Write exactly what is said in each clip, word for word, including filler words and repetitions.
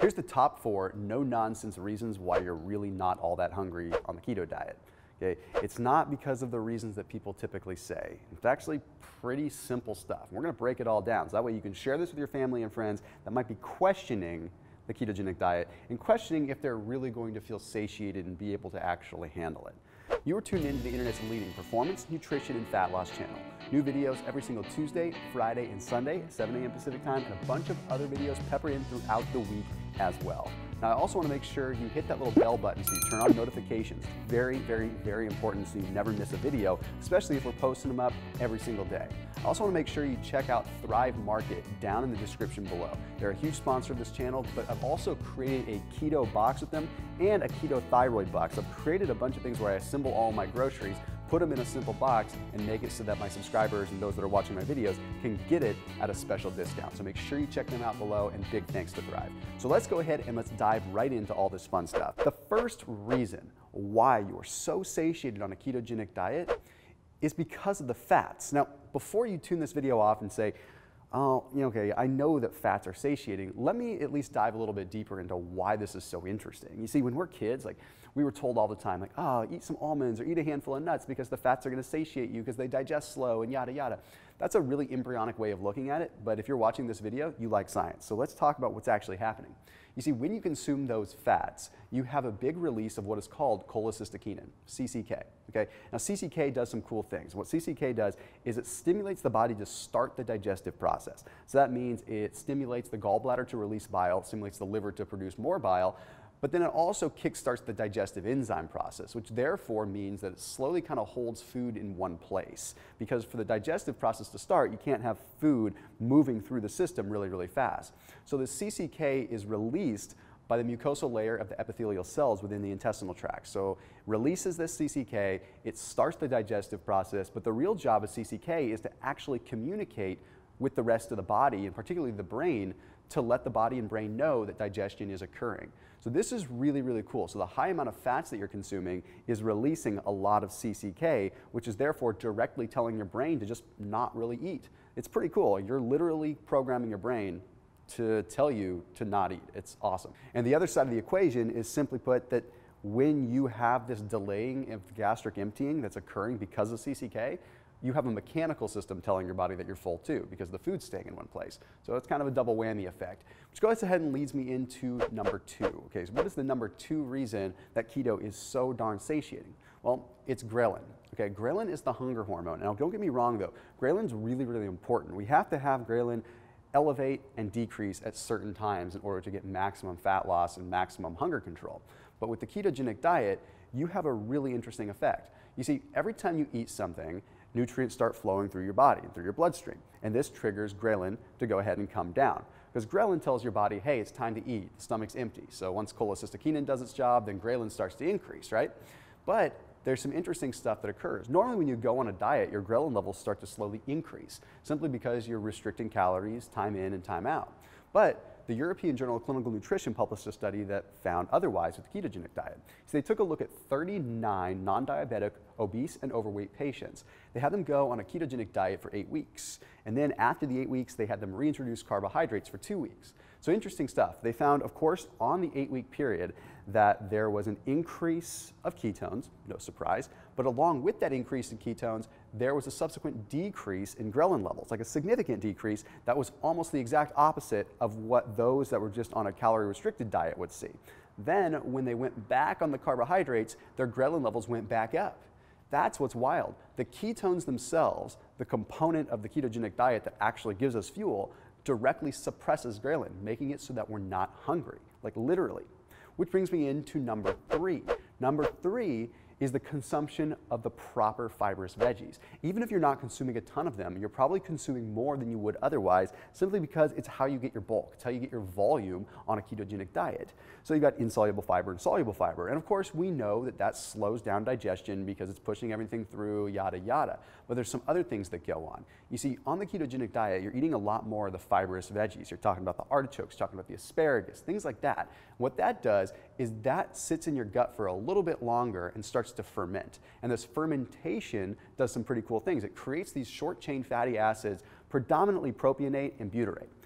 Here's the top four no-nonsense reasons why you're really not all that hungry on the keto diet. Okay? It's not because of the reasons that people typically say. It's actually pretty simple stuff. We're going to break it all down, so that way you can share this with your family and friends that might be questioning the ketogenic diet and questioning if they're really going to feel satiated and be able to actually handle it. You are tuned into the internet's leading performance, nutrition, and fat loss channel. New videos every single Tuesday, Friday, and Sunday, seven A M Pacific time, and a bunch of other videos peppered in throughout the week as well. Now, I also want to make sure you hit that little bell button so you turn on notifications. Very, very, very important so you never miss a video, especially if we're posting them up every single day. I also want to make sure you check out Thrive Market down in the description below. They're a huge sponsor of this channel, but I've also created a keto box with them and a keto thyroid box. I've created a bunch of things where I assemble all my groceries, put them in a simple box, and make it so that my subscribers and those that are watching my videos can get it at a special discount. So make sure you check them out below, and big thanks to Thrive. So let's go ahead and let's dive right into all this fun stuff. The first reason why you're so satiated on a ketogenic diet is because of the fats. Now, before you tune this video off and say, oh, you know, okay, I know that fats are satiating, let me at least dive a little bit deeper into why this is so interesting. You see, when we're kids, like, we were told all the time, like, oh, eat some almonds or eat a handful of nuts because the fats are gonna satiate you because they digest slow and yada, yada. That's a really embryonic way of looking at it, but if you're watching this video, you like science. So let's talk about what's actually happening. You see, when you consume those fats, you have a big release of what is called cholecystokinin, C C K. Okay? Now, C C K does some cool things. What C C K does is it stimulates the body to start the digestive process. So that means it stimulates the gallbladder to release bile, stimulates the liver to produce more bile, but then it also kickstarts the digestive enzyme process, which therefore means that it slowly kind of holds food in one place. Because for the digestive process to start, you can't have food moving through the system really, really fast. So the C C K is released by the mucosal layer of the epithelial cells within the intestinal tract. So releases this C C K, it starts the digestive process, but the real job of C C K is to actually communicate with the rest of the body, and particularly the brain, to let the body and brain know that digestion is occurring. So this is really, really cool. So the high amount of fats that you're consuming is releasing a lot of C C K, which is therefore directly telling your brain to just not really eat. It's pretty cool. You're literally programming your brain to tell you to not eat. It's awesome. And the other side of the equation is simply put that when you have this delaying of gastric emptying that's occurring because of C C K, you have a mechanical system telling your body that you're full too, because the food's staying in one place. So it's kind of a double whammy effect, which goes ahead and leads me into number two. Okay, so what is the number two reason that keto is so darn satiating? Well, it's ghrelin. Okay, ghrelin is the hunger hormone. Now, don't get me wrong though, ghrelin's really, really important. We have to have ghrelin elevate and decrease at certain times in order to get maximum fat loss and maximum hunger control. But with the ketogenic diet, you have a really interesting effect. You see, every time you eat something, nutrients start flowing through your body and through your bloodstream. And this triggers ghrelin to go ahead and come down. Because ghrelin tells your body, hey, it's time to eat, the stomach's empty. So once cholecystokinin does its job, then ghrelin starts to increase, right? But there's some interesting stuff that occurs. Normally when you go on a diet, your ghrelin levels start to slowly increase, simply because you're restricting calories, time in and time out. But the European Journal of Clinical Nutrition published a study that found otherwise with the ketogenic diet. So they took a look at thirty-nine non-diabetic, obese, and overweight patients. They had them go on a ketogenic diet for eight weeks. And then after the eight weeks, they had them reintroduce carbohydrates for two weeks. So interesting stuff. They found, of course, on the eight-week period that there was an increase of ketones, no surprise, but along with that increase in ketones, there was a subsequent decrease in ghrelin levels, like a significant decrease that was almost the exact opposite of what those that were just on a calorie-restricted diet would see. Then, when they went back on the carbohydrates, their ghrelin levels went back up. That's what's wild. The ketones themselves, the component of the ketogenic diet that actually gives us fuel, directly suppresses ghrelin, making it so that we're not hungry, like literally. Which brings me into number three. Number three is the consumption of the proper fibrous veggies. Even if you're not consuming a ton of them, you're probably consuming more than you would otherwise, simply because it's how you get your bulk, it's how you get your volume on a ketogenic diet. So you've got insoluble fiber and soluble fiber. And of course, we know that that slows down digestion because it's pushing everything through, yada, yada. But there's some other things that go on. You see, on the ketogenic diet, you're eating a lot more of the fibrous veggies. You're talking about the artichokes, talking about the asparagus, things like that. What that does is that sits in your gut for a little bit longer and starts to ferment. And this fermentation does some pretty cool things. It creates these short chain fatty acids, predominantly propionate and butyrate.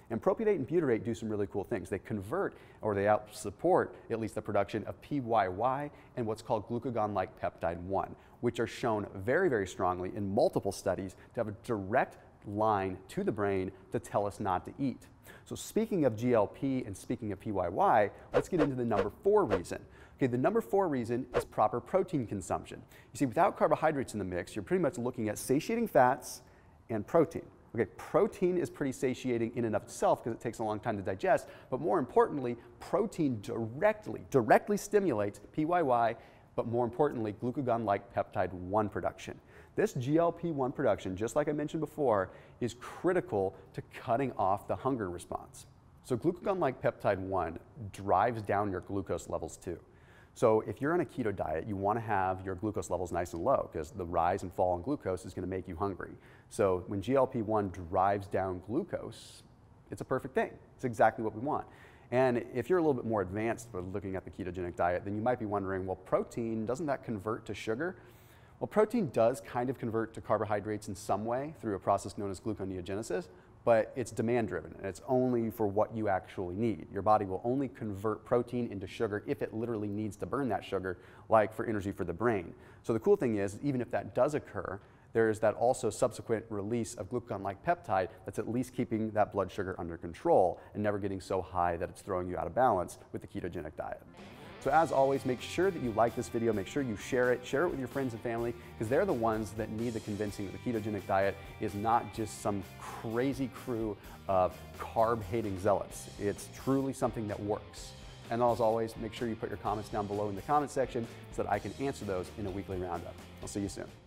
And propionate and butyrate do some really cool things. They convert, or they out support at least the production of P Y Y and what's called glucagon-like peptide one, which are shown very, very strongly in multiple studies to have a direct line to the brain to tell us not to eat. So speaking of G L P and speaking of P Y Y, let's get into the number four reason. Okay, the number four reason is proper protein consumption. You see, without carbohydrates in the mix, you're pretty much looking at satiating fats and protein. Okay, protein is pretty satiating in and of itself because it takes a long time to digest, but more importantly, protein directly, directly stimulates P Y Y, but more importantly, glucagon-like peptide one production. This G L P one production, just like I mentioned before, is critical to cutting off the hunger response. So glucagon-like peptide one drives down your glucose levels too. So if you're on a keto diet, you want to have your glucose levels nice and low because the rise and fall in glucose is going to make you hungry. So when G L P one drives down glucose, it's a perfect thing. It's exactly what we want. And if you're a little bit more advanced for looking at the ketogenic diet, then you might be wondering, well, protein, doesn't that convert to sugar? Well, protein does kind of convert to carbohydrates in some way through a process known as gluconeogenesis, but it's demand driven and it's only for what you actually need. Your body will only convert protein into sugar if it literally needs to burn that sugar, like for energy for the brain. So the cool thing is, even if that does occur, there's that also subsequent release of glucagon-like peptide that's at least keeping that blood sugar under control and never getting so high that it's throwing you out of balance with the ketogenic diet. So as always, make sure that you like this video, make sure you share it, share it with your friends and family, because they're the ones that need the convincing that the ketogenic diet is not just some crazy crew of carb-hating zealots. It's truly something that works. And as always, make sure you put your comments down below in the comment section so that I can answer those in a weekly roundup. I'll see you soon.